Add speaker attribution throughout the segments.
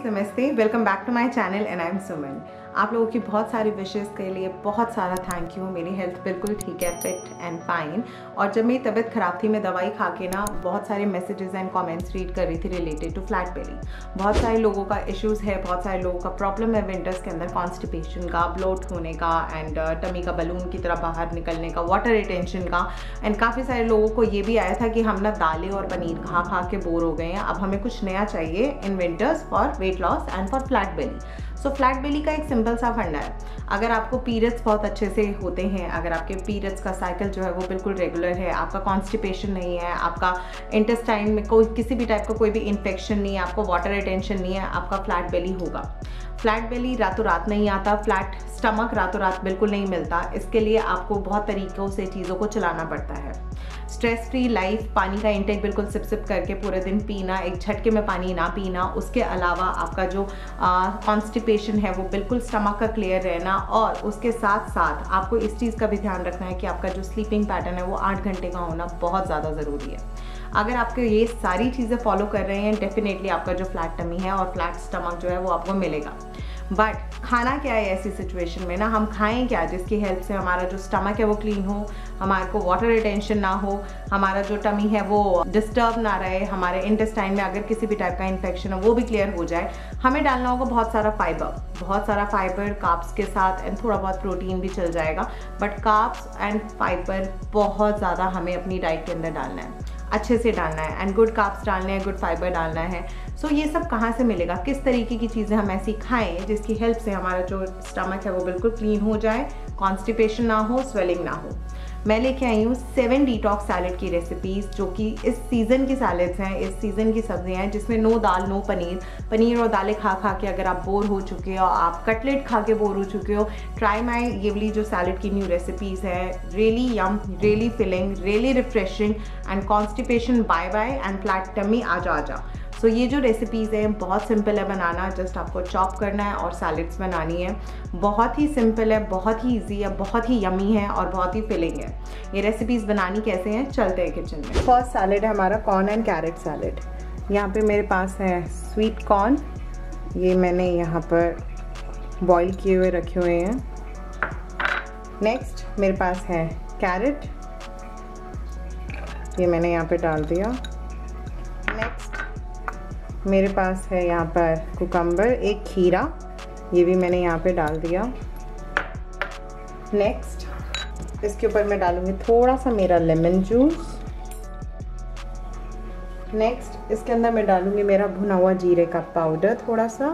Speaker 1: नमस्ते, welcome back to my channel and I am Suman. आप लोगों की बहुत सारी विशेस के लिए बहुत सारा थैंक यू। मेरी हेल्थ बिल्कुल ठीक है, फिट एंड फाइन। और जब मेरी तबीयत ख़राब थी, मैं दवाई खा के ना बहुत सारे मैसेजेस एंड कमेंट्स रीड कर रही थी रिलेटेड टू फ्लैट बेली। बहुत सारे लोगों का इश्यूज़ है, बहुत सारे लोगों का प्रॉब्लम है विंटर्स के अंदर, कॉन्स्टिपेशन का, ब्लोट होने का एंड टमी का बलून की तरह बाहर निकलने का, वाटर रिटेंशन का। एंड काफ़ी सारे लोगों को ये भी आया था कि हम ना दालें और पनीर खा खा के बोर हो गए हैं, अब हमें कुछ नया चाहिए in winters for weight loss and for flat belly. So flat belly का एक सिंपल सा फंडा है। अगर आपको पीरियड्स बहुत अच्छे से होते हैं, अगर आपके पीरियड्स का साइकिल जो है वो बिल्कुल रेगुलर है, आपका कॉन्स्टिपेशन नहीं है, आपका इंटेस्टाइन में कोई किसी भी टाइप का कोई भी इन्फेक्शन नहीं है, आपको वाटर रिटेंशन नहीं है, आपका फ्लैट बेली होगा। फ्लैट बेली रातों रात नहीं आता, फ्लैट स्टमक रातों रात बिल्कुल नहीं मिलता। इसके लिए आपको बहुत तरीक़ों से चीज़ों को चलाना पड़ता है। स्ट्रेस फ्री लाइफ, पानी का इंटेक बिल्कुल सिप सिप करके पूरे दिन पीना, एक झटके में पानी ना पीना। उसके अलावा आपका जो कॉन्स्टिपेशन है वो बिल्कुल स्टमक का क्लियर रहना। और उसके साथ साथ आपको इस चीज़ का भी ध्यान रखना है कि आपका जो स्लीपिंग पैटर्न है वो 8 घंटे का होना बहुत ज़्यादा ज़रूरी है। अगर आपके ये सारी चीज़ें फॉलो कर रहे हैं, डेफिनेटली आपका जो फ्लैट टमी है और फ्लैट स्टमक जो है वो आपको मिलेगा। बट खाना क्या है ऐसी सिचुएशन में ना, हम खाएं क्या जिसकी हेल्प से हमारा जो स्टमक है वो क्लीन हो, हमारे को वाटर रिटेंशन ना हो, हमारा जो टमी है वो डिस्टर्ब ना रहे, हमारे इंटेस्टाइन में अगर किसी भी टाइप का इन्फेक्शन हो वो भी क्लियर हो जाए। हमें डालना होगा बहुत सारा फाइबर कार्ब्स के साथ एंड थोड़ा बहुत प्रोटीन भी चल जाएगा, बट कार्ब्स एंड फाइबर बहुत ज़्यादा हमें अपनी डाइट के अंदर डालना है, अच्छे से डालना है एंड गुड कार्ब्स डालने हैं, गुड फाइबर डालना है। सो ये सब कहाँ से मिलेगा, किस तरीके की चीज़ें हम ऐसी खाएं जिसकी हेल्प से हमारा जो स्टमक है वो बिल्कुल क्लीन हो जाए, कॉन्स्टिपेशन ना हो, स्वेलिंग ना हो। मैं लेके आई हूँ 7 डिटॉक्स सैलेड की रेसिपीज़, जो कि इस सीज़न की सैलेड्स हैं, इस सीज़न की सब्जियाँ हैं, जिसमें नो दाल नो पनीर और दालें खा खा के अगर आप बोर हो चुके हो, आप कटलेट खा के बोर हो चुके हो, ट्राई माई ये वाली जो सैलेड की न्यू रेसिपीज़ है। Really yum, really filling, really refreshing and constipation bye bye and flat tummy आजा। सो ये जो रेसिपीज़ हैं बहुत सिंपल है बनाना, जस्ट आपको चॉप करना है और सैलेड्स बनानी है। बहुत ही सिंपल है, बहुत ही इजी है, बहुत ही यमी है और बहुत ही फिलिंग है। ये रेसिपीज़ बनानी कैसे हैं, चलते हैं किचन में। फर्स्ट सैलेड है हमारा कॉर्न एंड कैरेट सैलेड। यहाँ पे मेरे पास है स्वीट कॉर्न, ये मैंने यहाँ पर बॉईल किए हुए रखे हुए हैं। नेक्स्ट मेरे पास है कैरेट, ये मैंने यहाँ पे डाल दिया। नेक्स्ट मेरे पास है यहाँ पर कुकम्बर, एक खीरा, ये भी मैंने यहाँ पे डाल दिया। नेक्स्ट इसके ऊपर मैं डालूँगी थोड़ा सा मेरा लेमन जूस। नेक्स्ट इसके अंदर मैं डालूँगी मेरा भुना हुआ जीरे का पाउडर थोड़ा सा,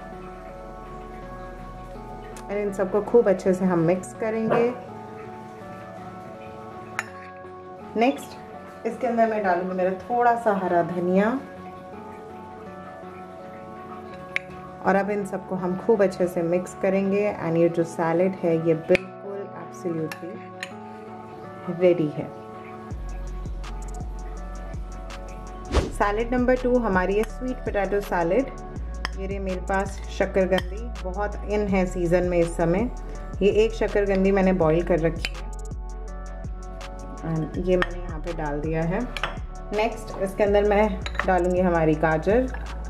Speaker 1: और इन सबको खूब अच्छे से हम मिक्स करेंगे। नेक्स्ट इसके अंदर मैं डालूँगी मेरा थोड़ा सा हरा धनिया, और अब इन सबको हम खूब अच्छे से मिक्स करेंगे। एंड ये जो सैलेड है ये बिल्कुल एब्सोल्युटली रेडी है। सैलेड नंबर 2 हमारी है स्वीट पोटैटो सैलेड। ये मेरे पास शक्करकंदी बहुत इन है सीज़न में इस समय। ये एक शक्करकंदी मैंने बॉईल कर रखी है एंड ये मैंने यहाँ पे डाल दिया है। नेक्स्ट इसके अंदर मैं डालूँगी हमारी गाजर।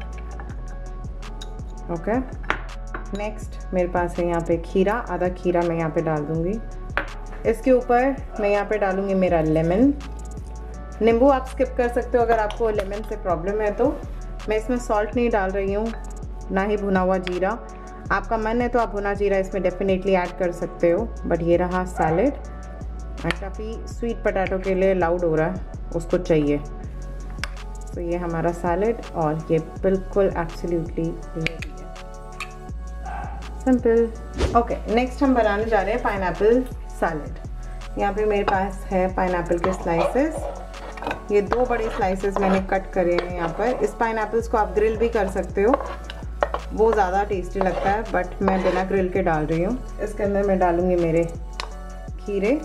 Speaker 1: ओके, नेक्स्ट मेरे पास है यहाँ पे खीरा, आधा खीरा मैं यहाँ पे डाल दूँगी। इसके ऊपर मैं यहाँ पे डालूँगी मेरा लेमन। नींबू आप स्किप कर सकते हो अगर आपको लेमन से प्रॉब्लम है तो। मैं इसमें सॉल्ट नहीं डाल रही हूँ, ना ही भुना हुआ जीरा। आपका मन है तो आप भुना जीरा इसमें डेफिनेटली ऐड कर सकते हो। बट ये रहा सैलेड, काफ़ी स्वीट पोटैटो के लिए लाउड हो रहा है, उसको चाहिए। तो ये हमारा सैलेड और ये बिल्कुल एब्सोल्युटली रेडी है, सिंपल। ओके, नेक्स्ट हम बनाने जा रहे हैं पाइनएप्पल सैलेड। यहाँ पे मेरे पास है पाइनएप्पल के स्लाइसेस। ये 2 बड़े स्लाइसेस मैंने कट करे हैं यहाँ पर। इस पाइनएप्पल्स को आप ग्रिल भी कर सकते हो, वो ज़्यादा टेस्टी लगता है, बट मैं बिना ग्रिल के डाल रही हूँ। इसके अंदर मैं डालूँगी मेरे खीरे।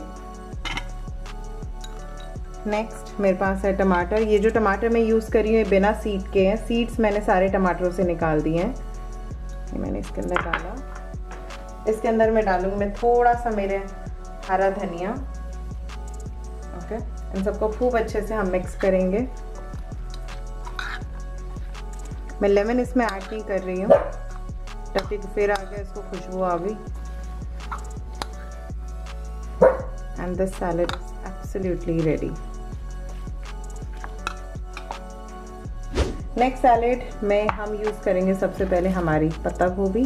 Speaker 1: नेक्स्ट मेरे पास है टमाटर। ये जो टमाटर मैं यूज़ कर रही हूँ बिना सीड के हैं, सीड्स मैंने सारे टमाटरों से निकाल दिए हैं। ये मैंने इसके अंदर डाला। इसके अंदर मैं डालूँगी मैं थोड़ा सा मेरे हरा धनिया। ओके, इन सबको खूब अच्छे से हम मिक्स करेंगे। मैं लेमन इसमें ऐड नहीं कर रही हूँ। टफी फिर आ गया, इसको खुशबू आ गई। And this salad is absolutely ready. Next salad में हम यूज़ करेंगे सबसे पहले हमारी पत्ता गोभी।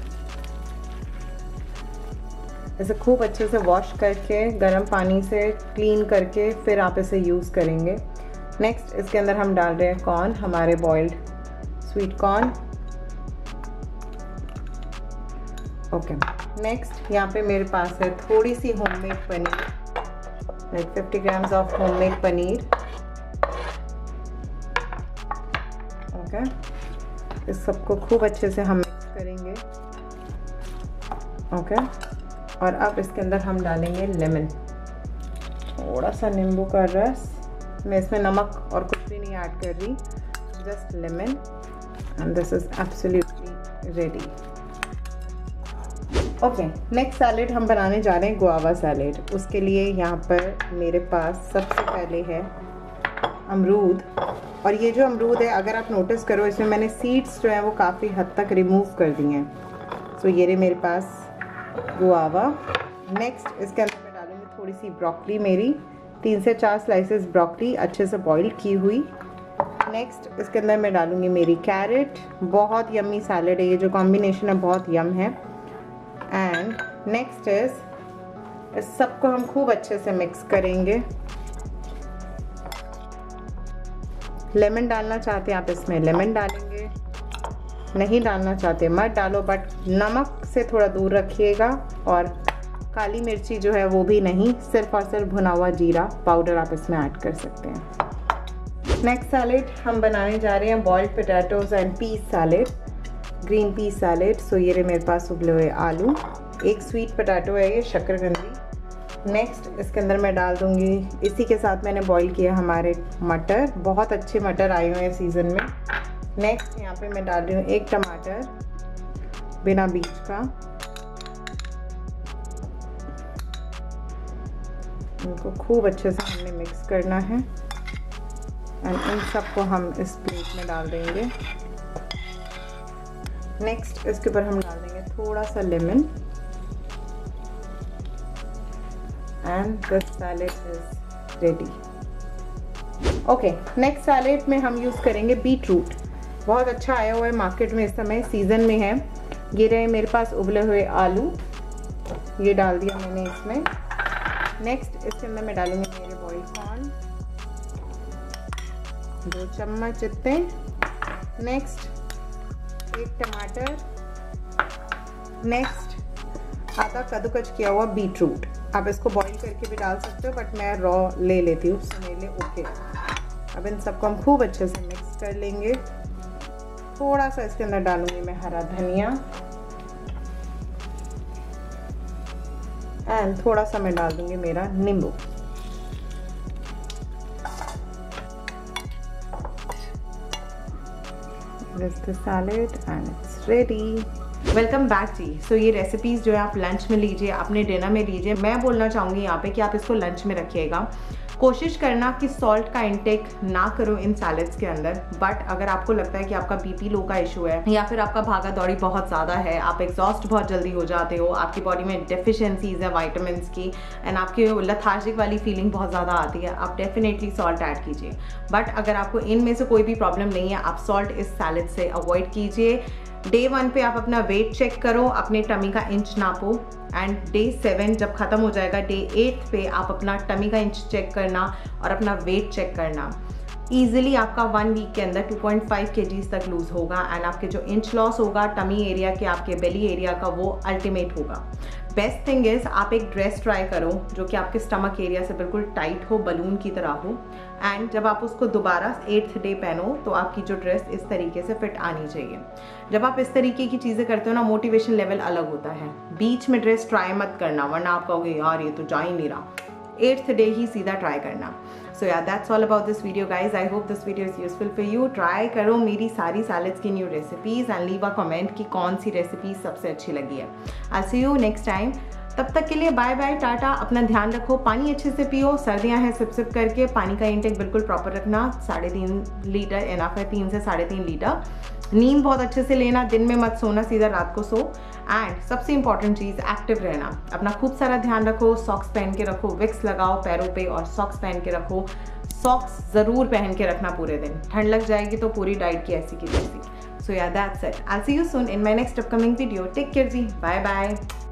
Speaker 1: इसे खूब अच्छे से वॉश करके गर्म पानी से क्लीन करके फिर आप इसे यूज़ करेंगे। नेक्स्ट इसके अंदर हम डाल रहे हैं कॉर्न, हमारे boiled sweet corn. Okay, next यहाँ पे मेरे पास है थोड़ी सी homemade paneer, like 50 grams of homemade paneer. Okay, इस सबको खूब अच्छे से हम मिक्स करेंगे। ओके, और अब इसके अंदर हम डालेंगे लेमन, थोड़ा सा नींबू का रस। मैं इसमें नमक और कुछ भी नहीं ऐड कर रही, just lemon, and this is absolutely ready. Okay, next salad हम बनाने जा रहे हैं गुआवा सैलेड। उसके लिए यहाँ पर मेरे पास सबसे पहले है अमरूद। और ये जो अमरूद है, अगर आप नोटिस करो, इसमें मैंने सीड्स जो है वो काफ़ी हद तक रिमूव कर दी हैं। सो ये रहे मेरे पास गुआवा। नेक्स्ट इसके अंदर मैं डालूंगी थोड़ी सी ब्रोकली, मेरी 3 से 4 स्लाइसेस ब्रोकली अच्छे से बॉईल की हुई। नेक्स्ट इसके अंदर मैं डालूंगी मेरी कैरेट। बहुत यम्मी सैलेड है ये, जो कॉम्बिनेशन है बहुत यम है। एंड नेक्स्ट इस सबको हम खूब अच्छे से मिक्स करेंगे। लेमन डालना चाहते हैं आप इसमें लेमन डालेंगे, नहीं डालना चाहते मत डालो, बट नमक से थोड़ा दूर रखिएगा। और काली मिर्ची जो है वो भी नहीं, सिर्फ और सिर्फ भुना हुआ जीरा पाउडर आप इसमें ऐड कर सकते हैं। नेक्स्ट सैलेड हम बनाने जा रहे हैं boiled potatoes and peas salad, green peas salad. So ये रहे मेरे पास उबले हुए आलू, एक स्वीट पोटैटो है ये, शकरकंदी। नेक्स्ट इसके अंदर मैं डाल दूंगी, इसी के साथ मैंने बॉईल किया हमारे मटर, बहुत अच्छे मटर आए हुए हैं सीज़न में। नेक्स्ट यहाँ पे मैं डाल रही हूँ एक टमाटर बिना बीज का। इनको खूब अच्छे से हमने मिक्स करना है एंड इन सबको हम इस प्लेट में डाल देंगे। नेक्स्ट इसके ऊपर हम डाल देंगे थोड़ा सा lemon and the salad is ready. Okay, next salad में हम यूज़ करेंगे बीट रूट। बहुत अच्छा आया हुआ है मार्केट में, इस समय सीज़न में है। ये रहे मेरे पास उबले हुए आलू, ये डाल दिया मैंने इसमें। नेक्स्ट इसके अंदर मैं डालूंगी मेरे बॉइल्ड कॉर्न, 2 चम्मच इतने। नेक्स्ट एक टमाटर। नेक्स्ट आधा कद्दूकस किया हुआ बीट रूट। आप इसको बॉईल करके भी डाल सकते हो, बट मैं रॉ ले लेती हूँ, उससे मेरे लिए ओके। अब इन सबको हम खूब अच्छे से मिक्स कर लेंगे। थोड़ा सा इसके अंदर डालूंगी मैं हरा धनिया एंड थोड़ा सा मैं डाल दूंगी मेरा नींबू। This is the salad and it's ready. Welcome back जी। सो ये रेसिपीज़ जो है आप लंच में लीजिए, अपने डिनर में लीजिए। मैं बोलना चाहूँगी यहाँ पे कि आप इसको लंच में रखिएगा। कोशिश करना कि सॉल्ट का इंटेक ना करो इन सैलेड्स के अंदर, बट अगर आपको लगता है कि आपका बीपी लो का इशू है या फिर आपका भागा दौड़ी बहुत ज़्यादा है, आप एग्जॉस्ट बहुत जल्दी हो जाते हो, आपकी बॉडी में डेफिशिएंसीज है विटामिन की एंड आपकी लथार्जिक वाली फीलिंग बहुत ज़्यादा आती है, आप डेफिनेटली सॉल्ट ऐड कीजिए। बट अगर आपको इनमें से कोई भी प्रॉब्लम नहीं है, आप सॉल्ट इस सैलेड से अवॉइड कीजिए। डे 1 पे आप अपना वेट चेक करो, अपने टमी का इंच नापो एंड डे 7 जब ख़त्म हो जाएगा, डे 8 पे आप अपना टमी का इंच चेक करना और अपना वेट चेक करना। ईजिली आपका 1 वीक के अंदर 2.5 kg तक लूज़ होगा एंड आपके जो इंच लॉस होगा टमी एरिया के, आपके बेली एरिया का, वो अल्टीमेट होगा। बेस्ट थिंग इज़ आप एक ड्रेस ट्राई करो जो कि आपके स्टमक एरिया से बिल्कुल टाइट हो, बलून की तरह हो, एंड जब आप उसको दोबारा 8th डे पहनो तो आपकी जो ड्रेस इस तरीके से फिट आनी चाहिए। जब आप इस तरीके की चीज़ें करते हो ना, मोटिवेशन लेवल अलग होता है। बीच में ड्रेस ट्राई मत करना, वरना आप कहोगे यार ये तो जा ही नहीं रहा। 8th डे ही सीधा ट्राई करना। So yeah that's all about this video guys. I hope this video is useful for you. Try करो मेरी सारी सैलेड्स की new recipes and leave a comment कि कौन सी रेसिपी सबसे अच्छी लगी है। I see you next time. तब तक के लिए बाय बाय, टाटा, अपना ध्यान रखो, पानी अच्छे से पियो, सर्दियां हैं सिप सिप करके, पानी का इंटेक बिल्कुल प्रॉपर रखना, 3.5 लीटर इनफ है, 3 से 3.5 लीटर। नींद बहुत अच्छे से लेना, दिन में मत सोना, सीधा रात को सो। एंड सबसे इंपॉर्टेंट चीज़, एक्टिव रहना, अपना खूब सारा ध्यान रखो, सॉक्स पहन के रखो, विक्स लगाओ पैरों पे और सॉक्स पहन के रखो, सॉक्स ज़रूर पहन के रखना पूरे दिन, ठंड लग जाएगी तो पूरी डाइट की ऐसी की तैसी। So yeah, that's it. I'll see you soon in my next upcoming video. Take care ji, bye bye.